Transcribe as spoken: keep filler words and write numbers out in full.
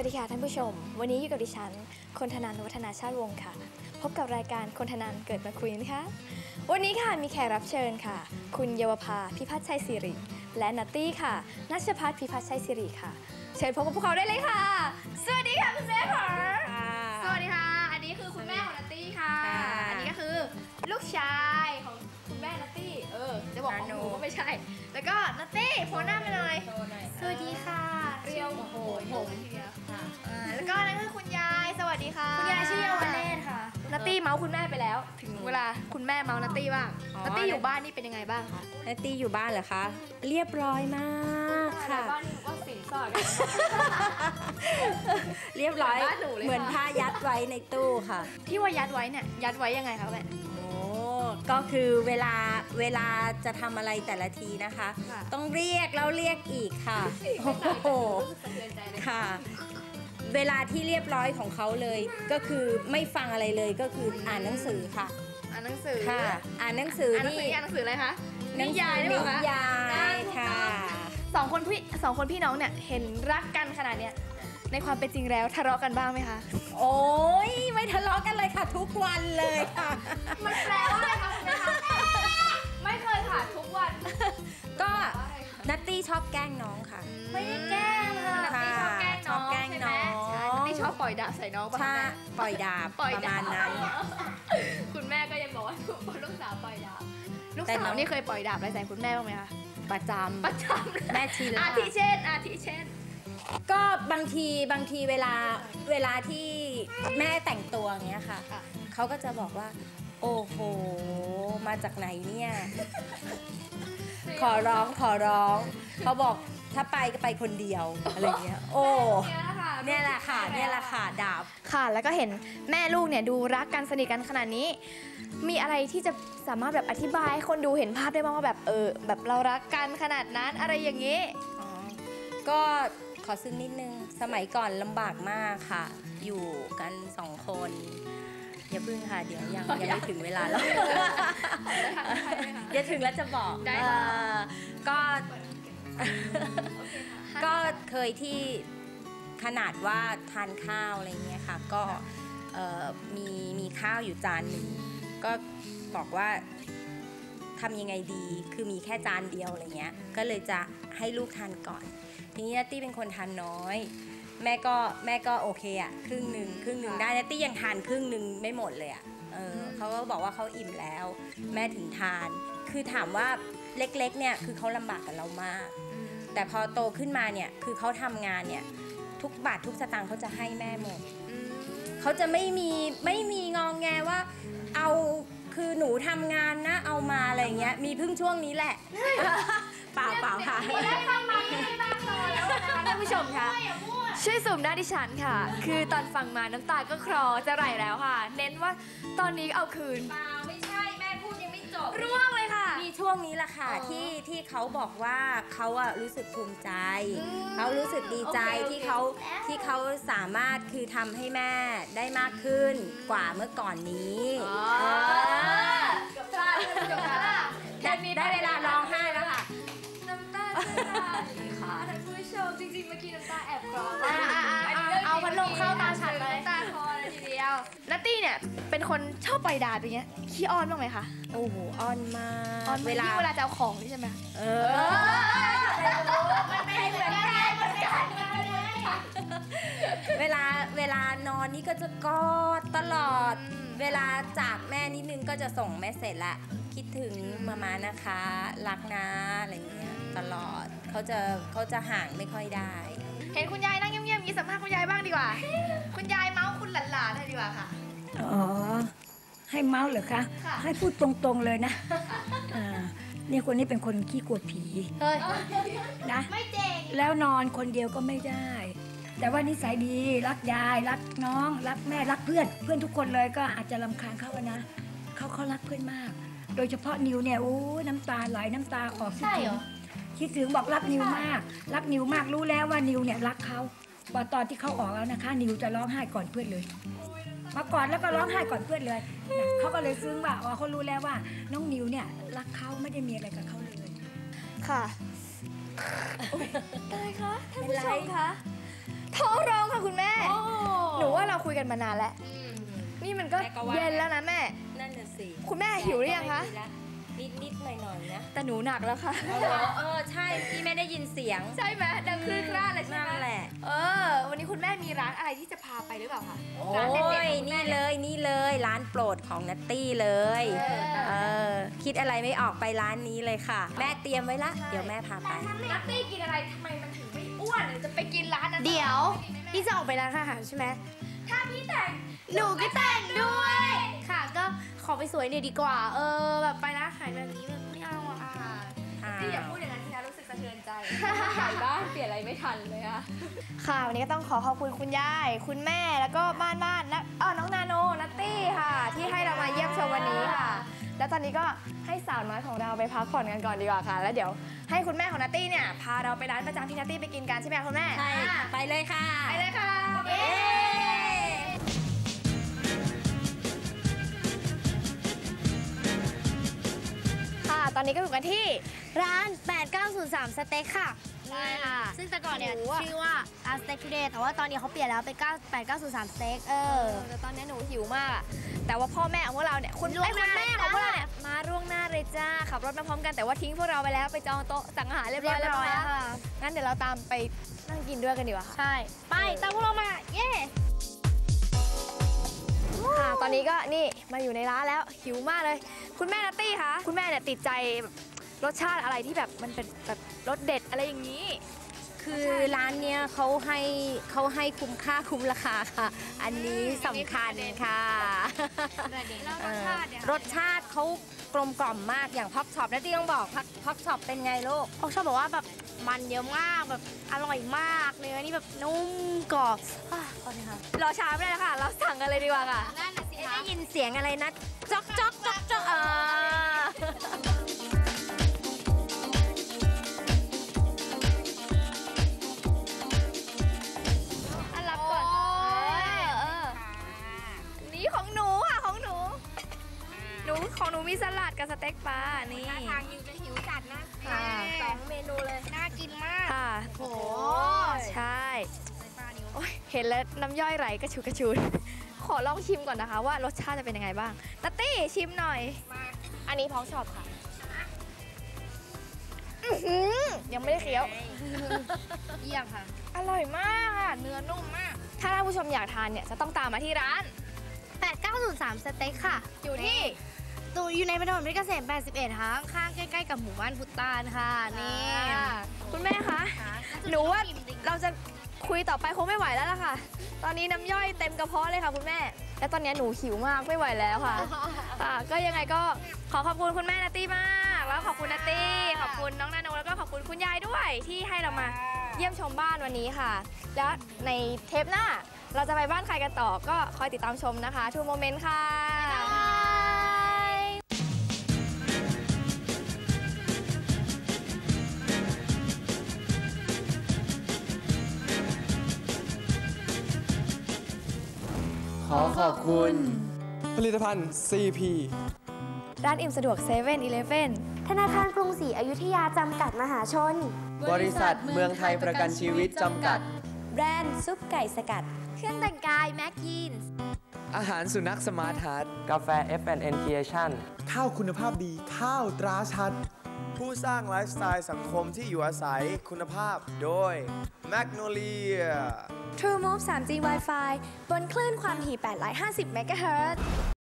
วัสดีค่ะท่านผู้ชมวันนี้อยู่กับดิฉันคนธนันท์ วัฒนาชาติวงศ์ค่ะพบกับรายการคนธนันท์เกิดมาคุยนะคะวันนี้ค่ะมีแขกรับเชิญค่ะคุณเยาวภาพิพัฒน์ชัยศิริและนัตตี้ค่ะณัชภัทรพิพัฒน์ชัยศิริค่ะเชิญพบกับพวกเขาได้เลยค่ะสวัสดีค่ะคุณแม่ค่ะสวัสดีค่ะอันนี้คือคุณแม่ของนัตตี้ค่ะอันนี้ก็คือลูกชายของคุณแม่นัตตี้เออจะบอกของหนูก็ไม่ใช่แล้วก็นัตตี้โผล่หน้าไปเลยสวัสดีค่ะเรียวโอ้โหผมทีเดียวค่ะแล้วก็นั่นคือคุณยายสวัสดีค่ะคุณยายชื่อเยาวเนตรค่ะนัตตี้เมาส์คุณแม่ไปแล้วถึงเวลาคุณแม่เมาส์นัตตี้บ้างนัตตี้อยู่บ้านนี่เป็นยังไงบ้างคะนัตตี้อยู่บ้านเหรอคะเรียบร้อยมากค่ะบ้านนี่ก็สินสอดเรียบร้อยเหมือนผ้ายัดไว้ในตู้ค่ะที่ว่ายัดไว้เนี่ยยัดไว้ยังไงคะแม่โอ้ก็คือเวลาเวลาจะทำอะไรแต่ละทีนะคะต้องเรียกแล้วเรียกอีกค่ะโอ้โหค่ะเวลาที่เรียบร้อยของเขาเลยก็คือไม่ฟังอะไรเลยก็คืออ่านหนังสือค่ะอ่านหนังสือค่ะอ่านหนังสือนี่อ่านหนังสืออะไรคะนิยายหรือเปล่าคะนิยายค่ะสองคนพี่สองคนพี่น้องเนี่ยเห็นรักกันขนาดเนี้ยในความเป็นจริงแล้วทะเลาะกันบ้างไหมคะโอ้ยไม่ทะเลาะกันเลยค่ะทุกวันเลยค่ะมันแปลว่าอะไรคะคุณแม่คะไม่เคยค่ะทุกวันก็นัตตี้ชอบแกล้งน้องค่ะไม่ได้แกล้งค่ะนัตตี้ชอบแกล้งน้องใช่ไหมนัตตี้ชอบปล่อยดาบใส่น้องป่ะใช่ปล่อยดาบประมาณนั้นคุณแม่ก็ยังบอกว่าลูกสาวปล่อยดาบลูกสาวนี่เคยปล่อยดาบอะไรใส่คุณแม่บ้างไหมคะประจำประจำแม่ชีอาทิเช่นอาทิเช่นก็บางทีบางทีเวลาเวลาที่แม่แต่งตัวอย่างเงี้ยค่ะเขาก็จะบอกว่าโอ้โหมาจากไหนเนี่ยขอร้องขอร้องเขาบอกถ้าไปก็ไปคนเดียวอะไรเงี้ยโอ้เนี่ยแหละค่ะเนี่ยแหละค่ะดาบค่ะแล้วก็เห็นแม่ลูกเนี่ยดูรักกันสนิทกันขนาดนี้มีอะไรที่จะสามารถแบบอธิบายให้คนดูเห็นภาพได้บ้างว่าแบบเออแบบเรารักกันขนาดนั้นอะไรอย่างนี้อ๋อก็ขอซึ้งนิดนึงสมัยก่อนลำบากมากค่ะอยู่กันสองคนอย่าพึ่งค่ะเดี๋ยวยังยังไม่ถึงเวลาแล้วเดี๋ยวถึงแล้วจะบอกก็ก็เคยที่ขนาดว่าทานข้าวอะไรเงี้ยค่ะก็มีมีข้าวอยู่จานหนึ่งก็บอกว่าทำยังไงดีคือมีแค่จานเดียวอะไรเงี้ยก็เลยจะให้ลูกทานก่อนทีนี้นัตตี้เป็นคนทานน้อยแม่ก็แม่ก็โอเคอะครึ่งหนึ่งครึ่งหนึ่งได้นัตตี้ยังทานครึ่งหนึ่งไม่หมดเลยอะเออเขาก็บอกว่าเขาอิ่มแล้วแม่ถึงทานคือถามว่าเล็กๆเนี่ยคือเขาลำบากกับเรามากแต่พอโตขึ้นมาเนี่ยคือเขาทำงานเนี่ยทุกบาททุกสตางค์เขาจะให้แม่หมดเขาจะไม่มีไม่มีงองแงว่าเอาคือหนูทำงานนะเอามาอะไรเงี้ยมีเพิ่งช่วงนี้แหละเปล่าเปล่าค่ะได้ฟังมาไม่ได้บ้างเลยแล้วนะคะท่านผู้ชมค่ะช่วยสูมหน้าดิฉันค่ะคือตอนฟังมาน้ำตาก็คลอจะไหลแล้วค่ะเน้นว่าตอนนี้เอาคืนเปล่าไม่ใช่แม่พูดยังไม่จบร่วงเลยค่ะมีช่วงนี้แหละค่ะที่ที่เขาบอกว่าเขาอะรู้สึกภูมิใจเขารู้สึกดีใจที่เขาที่เขาสามารถคือทำให้แม่ได้มากขึ้นกว่าเมื่อก่อนนี้จบจบค่ะได้เวลาร้องไห้แล้วค่ะน้ำตาจะไหลค่ะท่านผู้ชมจริงๆเมื่อกี้น้ำตาแอบคลอเอาพัดลมเข้าตาฉันเลยน้ำตาคลอเลยทีเดียวนัตตี้เนี่ยเป็นคนชอบปล่อยดาบอย่างเงี้ยขี้อ้อนบ้างไหมคะโอ้โหอ้อนมากเวลาเวลาจะเอาของใช่ไหมเออมันไม่เหมือนกันเหมือนกันเวลาเวลานอนนี่ก็จะกอดตลอดเวลาจากแม่นิดนึงก็จะส่งเมสเสจละคิดถึงมาม่านะคะรักนะอะไรเงี้ยตลอดเขาจะเขาจะห่างไม่ค่อยได้เห็นคุณยายนั่งเงียบๆมีสัมภาษณ์คุณยายบ้างดีกว่าคุณยายเมาส์คุณหลานๆให้ดีกว่าค่ะอ๋อให้เมาส์เหรอคะให้พูดตรงๆเลยนะนี่คนนี้เป็นคนขี้กลัวผีนะไม่เจ๋งแล้วนอนคนเดียวก็ไม่ได้แต่ว่านิสัยดีรักยายรักน้องรักแม่รักเพื่อนเพื่อนทุกคนเลยก็อาจจะรำคาญเขานะเขาเขารักเพื่อนมากโดยเฉพาะนิวเนี่ยโอ้น้ำตาไหลน้ำตาออกคิดถึงคิดถึงบอกรักนิวมากรักนิวมากรู้แล้วว่านิวเนี่ยรักเขาพอตอนที่เขาออกแล้วนะคะนิวจะร้องไห้ก่อนเพื่อนเลยมาก่อนแล้วก็ร้องไห้ก่อนเพื่อนเลยเขาก็เลยซึ้งว่าอ๋อเขารู้แล้วว่าน้องนิวเนี่ยรักเขาไม่ได้มีอะไรกับเขาเลยค่ะตายคะท่านผู้ชมคะท้องร้องค่ะคุณแม่ หนูว่าเราคุยกันมานานแล้ว นี่มันก็แม่ก็ว่าเย็นแล้วนะแม่นั่นน่ะสิคุณแม่หิวหรือยังคะนิดนิดๆหน่อยหน่อยๆนะแต่หนูหนักแล้วค่ะเอาเหรอเออใช่พี่ไม่ได้ยินเสียงใช่ไหมดังคลื่นคร่าเลยใช่ไหมนั่นแหละเออ วันนี้คุณแม่มีร้านอะไรที่จะพาไปหรือเปล่าคะโอ้ร้านเด็ดๆยของคุณแม่นี่เลยนี่เลยร้านโปรดของนัตตี้เลยเออเออคิดอะไรไม่ออกไปร้านนี้เลยค่ะ แม่เตรียมไว้ละ เดี๋ยวแม่พาไปนัตตี้กินอะไรทำไมมันถึงไม่อ้วนจะไปกินร้านนั้นเดี๋ยวพี่พี่จะออกไปร้านอาหารใช่ไหมถ้าพี่แต่งหนูก็แต่งด้วย ค่ะ ก็ขอไปสวยหน่อยดีกว่า เออ แบบไปร้านอาหารแบบนี้แบบไม่เอาอ่ะพี่อย่าพูดอย่างนั้นสิคะรู้สึกสะเทือนใจขายบ้านเปลี่ยนอะไรไม่ทันเลยค่ะค่ะวันนี้ก็ต้องขอขอบคุณคุณยายคุณแม่แล้วก็บ้านบ้านนะเออน้องนาโนนัตตี้ค่ะ ที่ให้เรามาเยี่ยมชมวันนี้ค่ะ แล้วตอนนี้ก็ให้สาวน้อยของเราไปพักผ่อนกันก่อนดีกว่าค่ะ แล้วเดี๋ยวให้คุณแม่ของนัตตี้เนี่ยพาเราไปร้านประจำที่นัตตี้ไปกินกันใช่ไหมคะคุณแม่ใช่ ไปเลยค่ะไปเลยค่ะเย้ค่ะ ตอนนี้ก็อยู่กันที่ร้าน แปดเก้าศูนย์สาม สเต็กค่ะใช่ค่ะซึ่งแต่ก่อนเนี่ยหนูอะชื่อว่าอาสเต็กทูเดย์แต่ว่าตอนนี้เขาเปลี่ยนแล้วเป็น9 แปด 9 0 3 สเต็กเออแต่ตอนนี้หนูหิวมากอะแต่ว่าพ่อแม่ของพวกเราเนี่ยคุณล่วงไอ้ยหคุณน้าแม่ของพวกเราเนี่ยมาร่วงหน้าเลยจ้าขับรถมาพร้อมกันแต่ว่าทิ้งพวกเราไปแล้วไปจองโต๊ะสั่งอาหารเรียบร้อยแล้วเรียบร้อยนะค่ะงั้นเดี๋ยวเราตามไปนั่งกินด้วยกันดีกว่าค่ะใช่ ไปตามพวกเรามา เย้ค่ะ ตอนนี้ก็นี่มาอยู่ในร้านแล้วหิวมากเลย คุณแม่นัตตี้คะคุณแม่เนี่ยติดใจแบบรสชาติอะไรที่แบบมันเป็นแบบรสเด็ดอะไรอย่างนี้คือร้านเนี้ยเขาให้เขาให้คุ้มค่าคุ้มราคาค่ะ อันนี้สำคัญค่ะแล้วรสชาติเนี่ยรสชาติเขากลมกล่อมมากอย่างพ็อกช็อปนะที่ต้องบอกพ็อกช็อปเป็นไงลูกพวกชอบบอกว่าแบบมันเยอะมากแบบอร่อยมากเนื้อนี่แบบนุ่มกรอบอ่ะขอบคุณค่ะรอช้าไม่ได้แล้วค่ะ เราสั่งกันเลยดีกว่าค่ะนั่นน่ะสิได้ยินเสียงอะไรนะจ๊อกจ๊อกจ๊อกจ๊อกเอออันรับก่อนเออนี่ของหนูค่ะของหนู หนูของหนูมีสลัดกับสเต็กปลา นี่ทางยูจะหิวจัดนะค่ะสองเมนูเลย น่ากินมากค่ะโหใช่โอ๊ยเห็นแล้วน้ำย่อยไหลกระชูกระชูน ขอลองชิมก่อนนะคะว่ารสชาติจะเป็นยังไงบ้างนัตตี้ชิมหน่อย อันนี้พร้อมชอบค่ะอื้อหือยังไม่ได้เคี้ยวเยี่ยมค่ะอร่อยมากค่ะเนื้อนุ่มมาก ถ้าท่านผู้ชมอยากทานเนี่ยจะต้องตามมาที่ร้านแปดเก้าศูนย์สาม สเต็กค่ะอยู่ที่ตูอยู่ในถนนเพชรเกษมแปดสิบเอ็ดค่ะข้างๆใกล้ๆกับหมู่บ้านพุตตานค่ะ นี่คุณแม่คะ หนูว่าเราจะคุยต่อไปคงไม่ไหวแล้วล่ะค่ะ ตอนนี้น้ำย่อยเต็มกระเพาะเลยค่ะคุณแม่ และตอนนี้หนูหิวมากไม่ไหวแล้วค่ะ ค่ะก็ยังไงก็ขอขอบคุณคุณแม่นัตตี้มาก แล้วขอบคุณนัตตี้ ขอบคุณน้องนาโนแล้วก็ขอบคุณคุณยายด้วยที่ให้เรามาเยี่ยมชมบ้านวันนี้ค่ะ แล้วในเทปหน้าเราจะไปบ้านใครกันต่อก็คอยติดตามชมนะคะทูโมเมนต์ค่ะขอขอบคุณ ผลิตภัณฑ์ ซี พีร้านอิ่มสะดวกเซเว่นอีเลฟเว่นธนาคารกรุงศรีอยุธยาจำกัดมหาชนบริษัทเมืองไทยประกันชีวิตจำกัดแบรนด์ซุปไก่สกัดเครื่องแต่งกายแม็กยีนอาหารสุนัขสมาร์ทฮาร์ดกาแฟ เอฟ แอนด์ เอ็น Creation ข้าวคุณภาพดี ข้าวตราชัด ผู้สร้างไลฟ์สไตล์สังคมที่อยู่อาศัยคุณภาพโดย Magnolia True Move ทรี จี Wi-Fi บนคลื่นความถี่แปดร้อยห้าสิบเมกะเฮิรตซ์